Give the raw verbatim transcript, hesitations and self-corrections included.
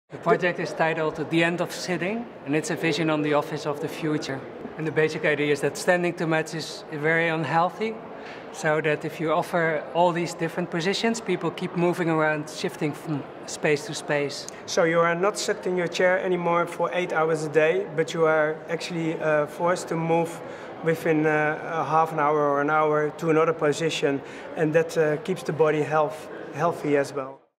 The project is titled The End of Sitting, and it's a vision on the office of the future. And the basic idea is that standing too much is very unhealthy, so that if you offer all these different positions, people keep moving around, shifting from space to space. So you are not sitting in your chair anymore for eight hours a day, but you are actually uh, forced to move within uh, a half an hour or an hour to another position, and that uh, keeps the body health, healthy as well.